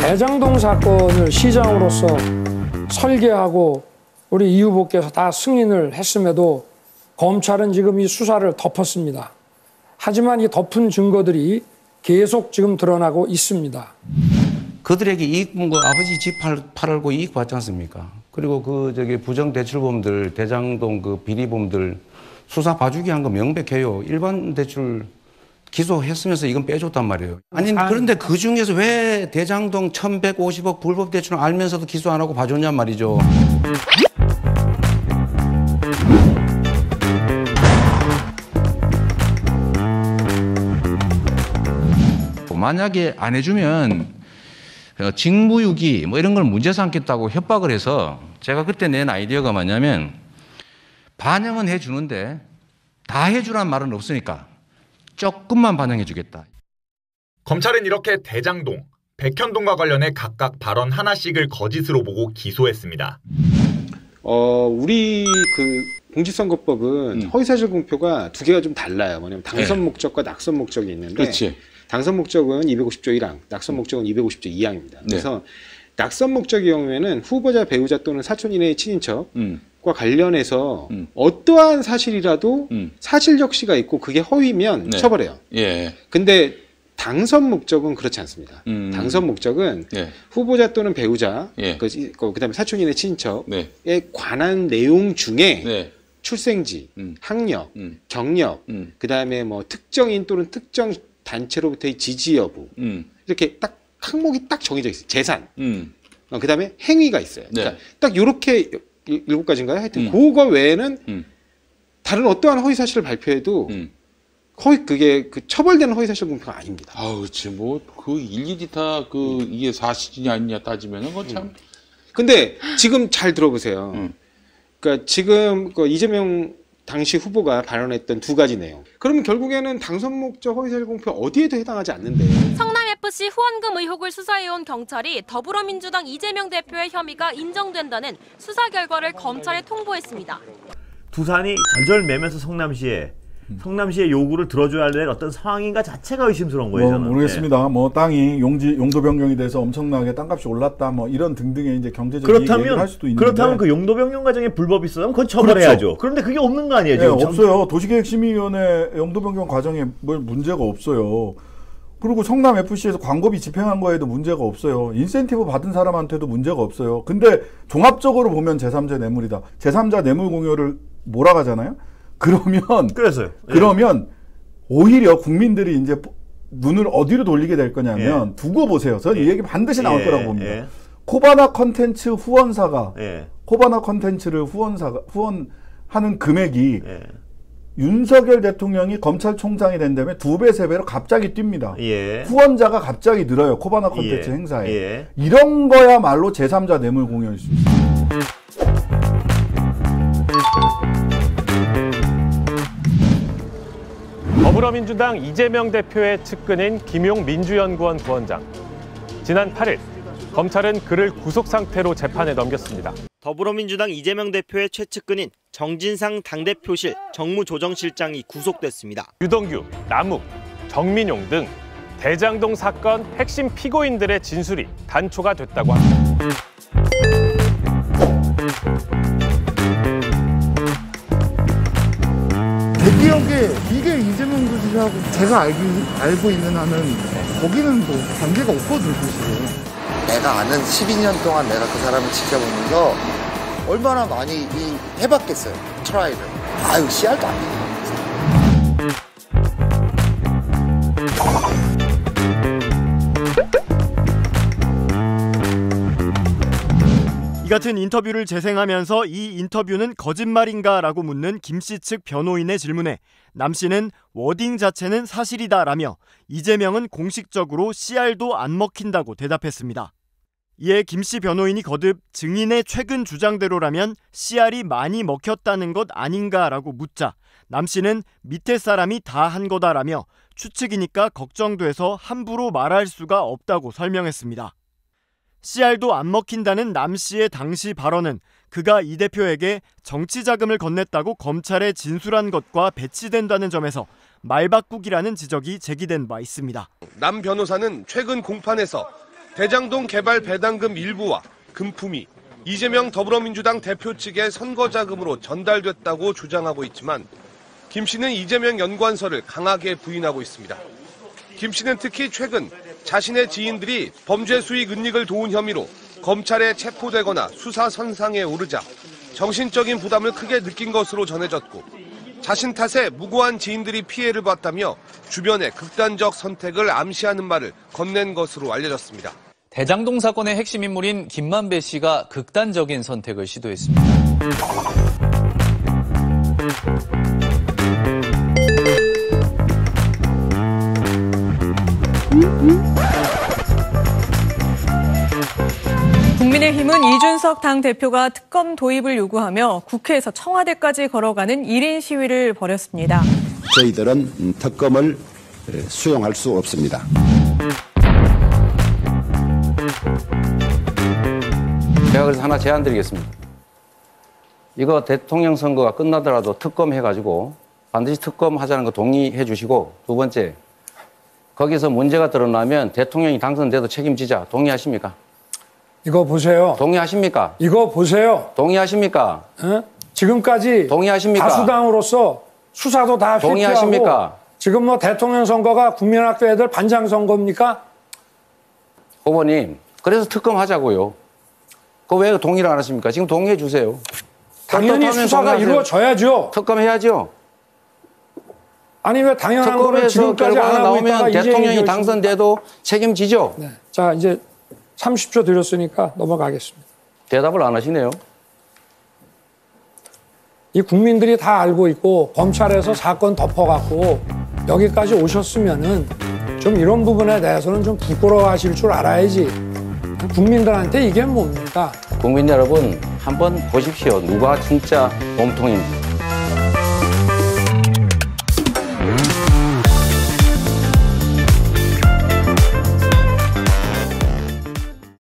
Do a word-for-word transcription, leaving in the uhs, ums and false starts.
대장동 사건을 시장으로서 설계하고 우리 이 후보께서 다 승인을 했음에도 검찰은 지금 이 수사를 덮었습니다. 하지만 이 덮은 증거들이 계속 지금 드러나고 있습니다. 그들에게 이익 본 거 아버지 집 팔, 팔고 이익 받지 않습니까? 그리고 그 저기 부정 대출범들, 대장동 그 비리범들 수사 봐주기 한 거 명백해요. 일반 대출 기소했으면서 이건 빼줬단 말이에요. 아니 그런데 그 중에서 왜 대장동 천백오십억 불법 대출을 알면서도 기소 안 하고 봐줬냔 말이죠. 만약에 안 해주면 직무유기 뭐 이런 걸 문제 삼겠다고 협박을 해서 제가 그때 낸 아이디어가 뭐냐면 반영은 해주는데 다 해주란 말은 없으니까 조금만 반영해주겠다. 검찰은 이렇게 대장동, 백현동과 관련해 각각 발언 하나씩을 거짓으로 보고 기소했습니다. 어, 우리 그 공직선거법은 음. 허위사실 공표가 두 개가 좀 달라요. 뭐냐면 당선 네. 목적과 낙선 목적이 있는데 그렇지. 당선 목적은 이백오십조 일 항, 낙선 목적은 이백오십조 이 항입니다. 네. 그래서 낙선 목적의 경우에는 후보자, 배우자 또는 사촌 이내의 친인척과 음. 관련해서 음. 어떠한 사실이라도 음. 사실 적시가 있고 그게 허위면 네. 처벌해요. 예. 근데 당선 목적은 그렇지 않습니다. 음. 당선 목적은 예. 후보자 또는 배우자, 예. 그, 그 다음에 사촌 이내 친인척에 네. 관한 내용 중에 네. 출생지, 음. 학력, 음. 경력, 음. 그 다음에 뭐 특정인 또는 특정 단체로부터의 지지 여부 음. 이렇게 딱 항목이 딱 정해져 있어요. 재산, 음. 어, 그 다음에 행위가 있어요. 네. 그러니까 딱 이렇게 일곱 가지인가요? 하여튼 음. 그거 외에는 음. 다른 어떠한 허위 사실을 발표해도 음. 허위 그게 그 처벌되는 허위 사실 공표가 아닙니다. 아우, 그렇지 뭐 그 일일이 다 그 음. 이게 사실이냐 아니냐 따지면은 그 참. 음. 근데 지금 잘 들어보세요. 음. 그러니까 지금 그 이재명 당시 후보가 발언했던 두 가지 내용. 그러면 결국에는 당선 목적 허위사실 공표 어디에도 해당하지 않는데. 성남에프씨 후원금 의혹을 수사해온 경찰이 더불어민주당 이재명 대표의 혐의가 인정된다는 수사 결과를 검찰에 통보했습니다. 두산이 절절매면서 성남시에 성남시의 요구를 들어줘야 될 어떤 상황인가 자체가 의심스러운 거예요. 뭐, 저는. 모르겠습니다. 네. 뭐 땅이 용지 용도 변경이 돼서 엄청나게 땅값이 올랐다, 뭐 이런 등등의 이제 경제적인 얘기를 할 수도 있는데. 그렇다면 그 용도 변경 과정에 불법이 있으면 그건 처벌해야죠. 그렇죠. 그런데 그게 없는 거 아니에요? 지금 네, 없어요. 도시계획심의위원회 용도 변경 과정에 뭘 문제가 없어요. 그리고 성남에프씨에서 광고비 집행한 거에도 문제가 없어요. 인센티브 받은 사람한테도 문제가 없어요. 근데 종합적으로 보면 제삼자 뇌물이다. 제삼자 뇌물 공여를 몰아가잖아요. 그러면 그래서요. 예. 그러면 오히려 국민들이 이제 눈을 어디로 돌리게 될 거냐면 예. 두고 보세요. 저는 예. 이 얘기 반드시 나올 예. 거라고 봅니다. 예. 코바나 컨텐츠 후원사가 예. 코바나 컨텐츠를 후원사가 후원하는 금액이 예. 윤석열 대통령이 검찰총장이 된 다음에 두 배, 세 배로 갑자기 뜁니다. 예. 후원자가 갑자기 늘어요. 코바나 컨텐츠 예. 행사에. 예. 이런 거야말로 제삼자 뇌물 공여일 수 있어요. 더불어민주당 이재명 대표의 측근인 김용 민주연구원 부원장. 지난 팔일 검찰은 그를 구속 상태로 재판에 넘겼습니다. 더불어민주당 이재명 대표의 최측근인 정진상 당대표실 정무조정실장이 구속됐습니다. 유동규, 남욱, 정민용 등 대장동 사건 핵심 피고인들의 진술이 단초가 됐다고 합니다. 대기업에 이게 이재명 교수하고 제가 알기, 알고 있는 한은 거기는 뭐 관계가 없거든요, 사실은. 내가 아는 십이 년 동안 내가 그 사람을 지켜보면서 얼마나 많이 이 해봤겠어요, 트라이를. 아유, 씨알도 안 돼요. 이 같은 인터뷰를 재생하면서 이 인터뷰는 거짓말인가 라고 묻는 김씨 측 변호인의 질문에 남씨는 워딩 자체는 사실이다라며 이재명은 공식적으로 씨알도 안 먹힌다고 대답했습니다. 이에 김씨 변호인이 거듭 증인의 최근 주장대로라면 씨알이 많이 먹혔다는 것 아닌가라고 묻자 남씨는 밑에 사람이 다 한 거다라며 추측이니까 걱정돼서 함부로 말할 수가 없다고 설명했습니다. 씨알도 안 먹힌다는 남씨의 당시 발언은 그가 이 대표에게 정치 자금을 건넸다고 검찰에 진술한 것과 배치된다는 점에서 말바꾸기라는 지적이 제기된 바 있습니다. 남 변호사는 최근 공판에서 대장동 개발 배당금 일부와 금품이 이재명 더불어민주당 대표 측의 선거자금으로 전달됐다고 주장하고 있지만 김 씨는 이재명 연관설을 강하게 부인하고 있습니다. 김 씨는 특히 최근 자신의 지인들이 범죄 수익 은닉을 도운 혐의로 검찰에 체포되거나 수사 선상에 오르자 정신적인 부담을 크게 느낀 것으로 전해졌고 자신 탓에 무고한 지인들이 피해를 봤다며 주변의 극단적 선택을 암시하는 말을 건넨 것으로 알려졌습니다. 대장동 사건의 핵심 인물인 김만배 씨가 극단적인 선택을 시도했습니다. 국민의힘은 이준석 당대표가 특검 도입을 요구하며 국회에서 청와대까지 걸어가는 일 인 시위를 벌였습니다. 저희들은 특검을 수용할 수 없습니다. 제가 그래서 하나 제안드리겠습니다. 이거 대통령 선거가 끝나더라도 특검 해가지고 반드시 특검 하자는 거 동의해 주시고, 두 번째, 거기서 문제가 드러나면 대통령이 당선돼도 책임지자. 동의하십니까? 이거 보세요. 동의하십니까? 이거 보세요. 동의하십니까? 에? 지금까지 동의하십니까? 다수당으로서 수사도 다 회피하고 동의하십니까? 지금 뭐 대통령 선거가 국민학교 애들 반장 선거입니까? 후보님, 그래서 특검 하자고요. 그거 왜 동의를 안 하십니까? 지금 동의해 주세요. 당연히 수사가 이루어져야죠. 특검 해야죠. 아니 왜 당연한 거를 지금까지 안 하고 있다가 이제 대통령이 당선돼도 책임지죠. 네. 자, 이제 삼십 초 드렸으니까 넘어가겠습니다. 대답을 안 하시네요. 이 국민들이 다 알고 있고 검찰에서 사건 덮어갖고 여기까지 오셨으면은 좀 이런 부분에 대해서는 좀 부끄러워하실 줄 알아야지. 국민들한테 이게 뭡니까? 국민 여러분, 한번 보십시오. 누가 진짜 몸통인지.